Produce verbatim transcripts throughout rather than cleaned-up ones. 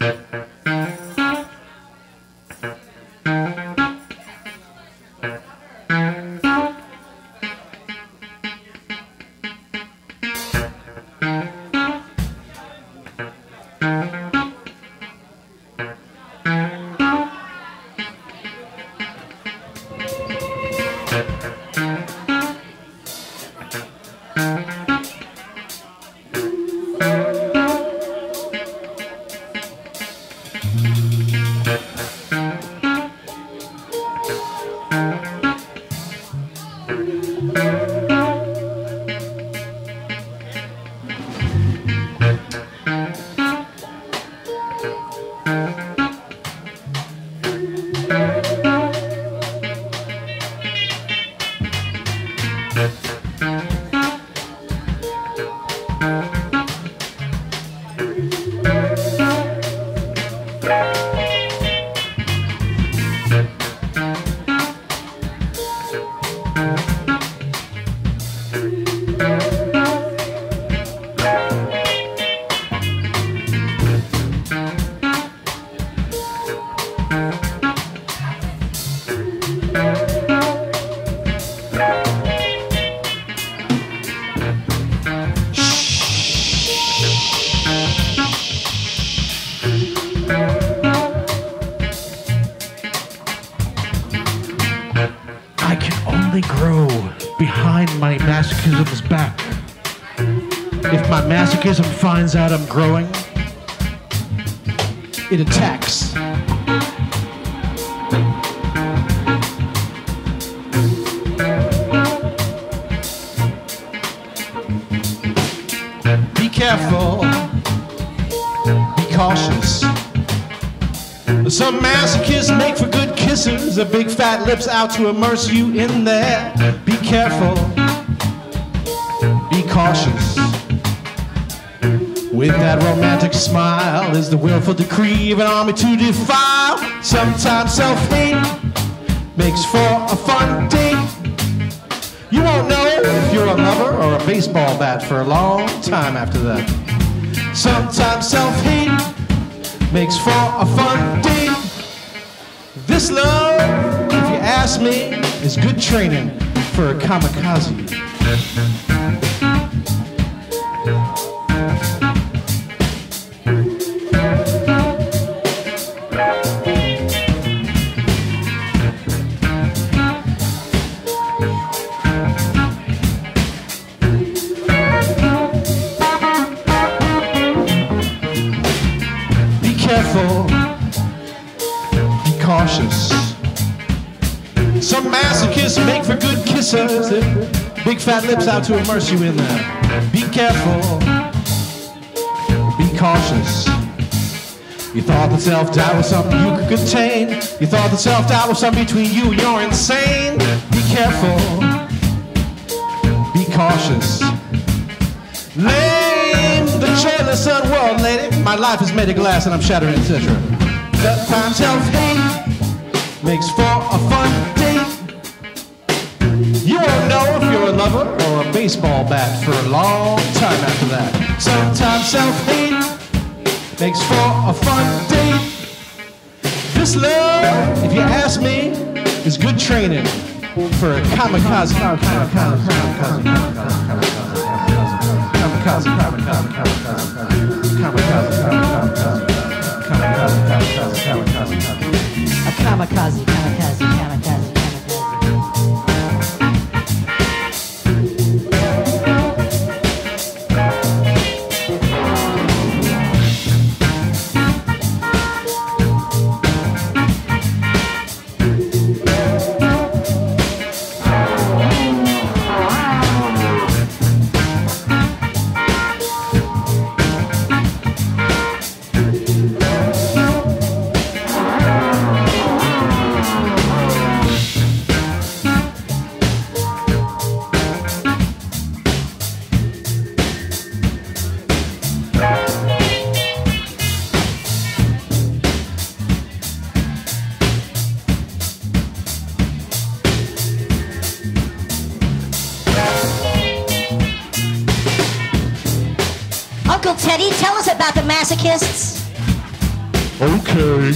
Masochism's back. If my masochism finds out I'm growing, it attacks. Be careful, be cautious. Some masochists make for good kissers, the big fat lips out to immerse you in there. Be careful, be cautious. With that romantic smile is the willful decree of an army to defile. Sometimes self-hate makes for a fun date. You won't know if you're a lover or a baseball bat for a long time after that. Sometimes self-hate makes for a fun date. This love, if you ask me, is good training for a kamikaze. Be cautious. Some masochists make for good kissers, big fat lips out to immerse you in there. Be careful, be cautious. You thought that self-doubt was something you could contain. You thought that self-doubt was something between you and you're insane. Be careful, be cautious. Lame, the joyless unworld lady. My life is made of glass and I'm shattering, et cetera. That time self-hate makes for a fun date. You won't know if you're a lover or a baseball bat for a long time after that. Sometimes self-hate makes for a fun date. This love, if you ask me, is good training for a kamikaze. Kamikaze, kamikaze, kamikaze, a kamikaze, kamikaze, kamikaze. Uncle Teddy, tell us about the Masochists. Okay.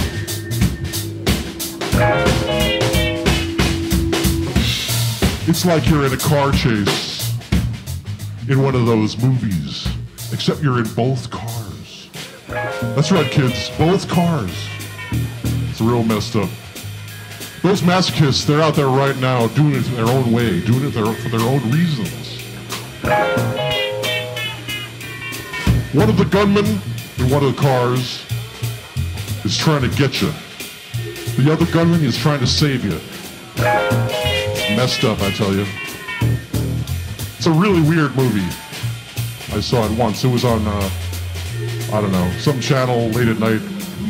It's like you're in a car chase in one of those movies, except you're in both cars. That's right, kids, both cars. It's real messed up. Those masochists, they're out there right now doing it their own way, doing it their, for their own reasons. One of the gunmen in one of the cars is trying to get you. The other gunman is trying to save you. Messed up, I tell you. It's a really weird movie. I saw it once. It was on, uh, I don't know, some channel late at night.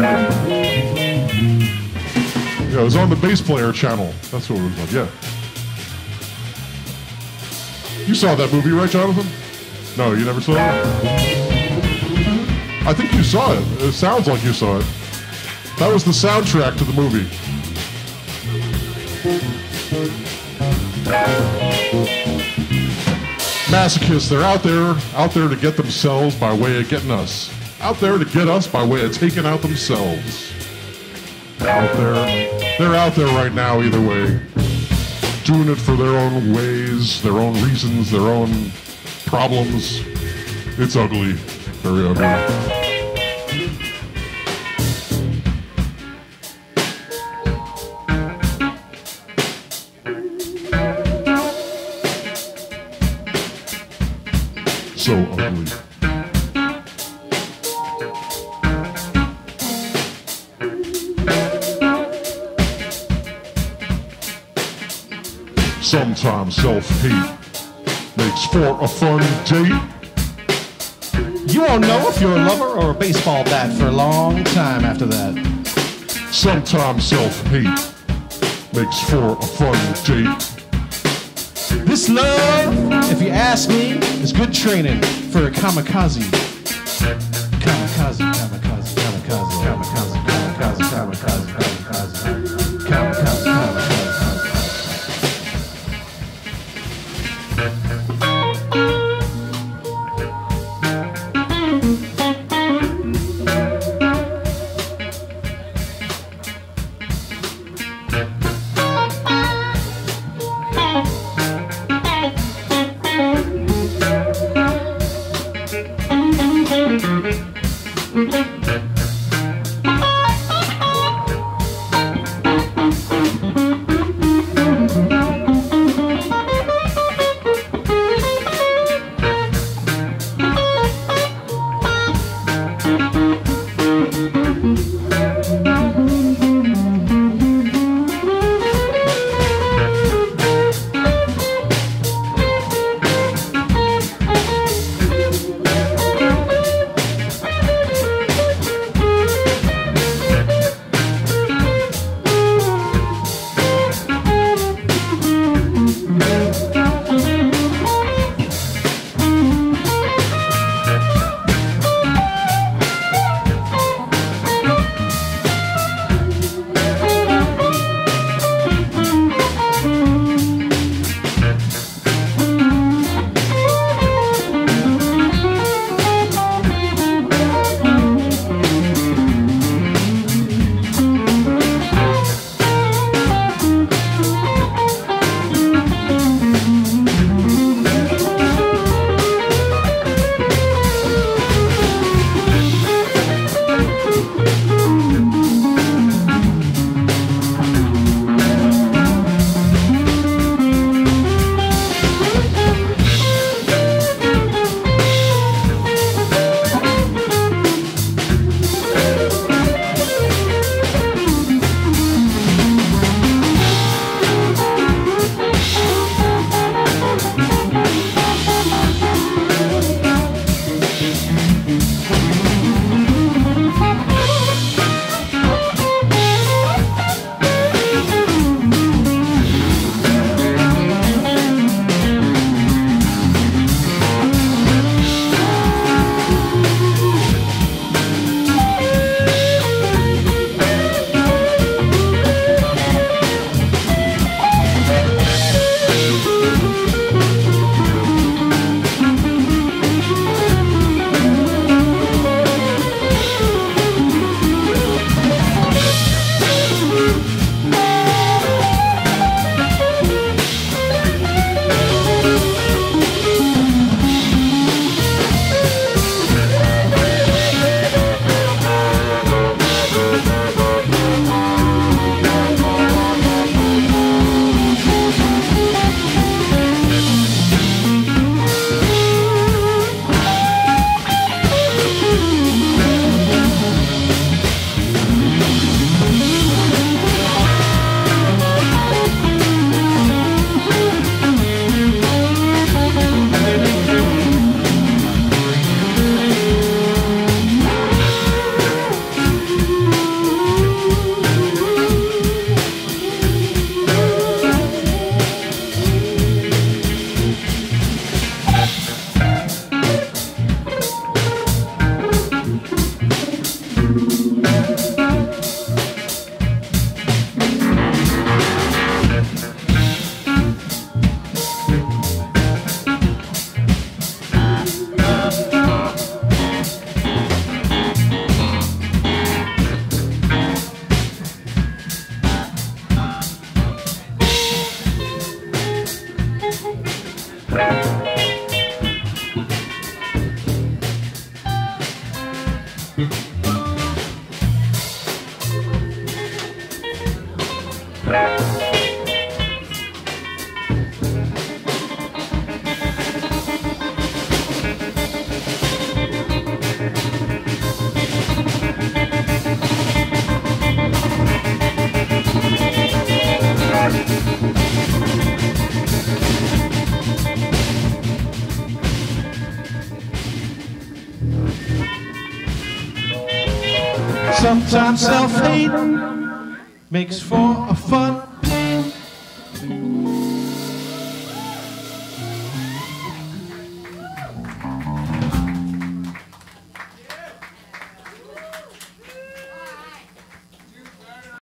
Yeah, it was on the bass player channel. That's what it was on, yeah. You saw that movie, right, Jonathan? No, you never saw it? I think you saw it. It sounds like you saw it. That was the soundtrack to the movie. Masochists, they're out there, out there to get themselves by way of getting us. Out there to get us by way of taking out themselves. Out there, they're out there right now either way. Doing it for their own ways, their own reasons, their own problems. It's ugly, very ugly. So ugly. Sometimes self-hate makes for a fun date. You won't know if you're a lover or a baseball bat for a long time after that. Sometimes self-hate makes for a fun date. This love, if you ask me, is good training for a kamikaze. Kamikaze, kamikaze, kamikaze, kamikaze, kamikaze, kamikaze, kamikaze, kamikaze, kamikaze. Sometimes self-hate makes for a fun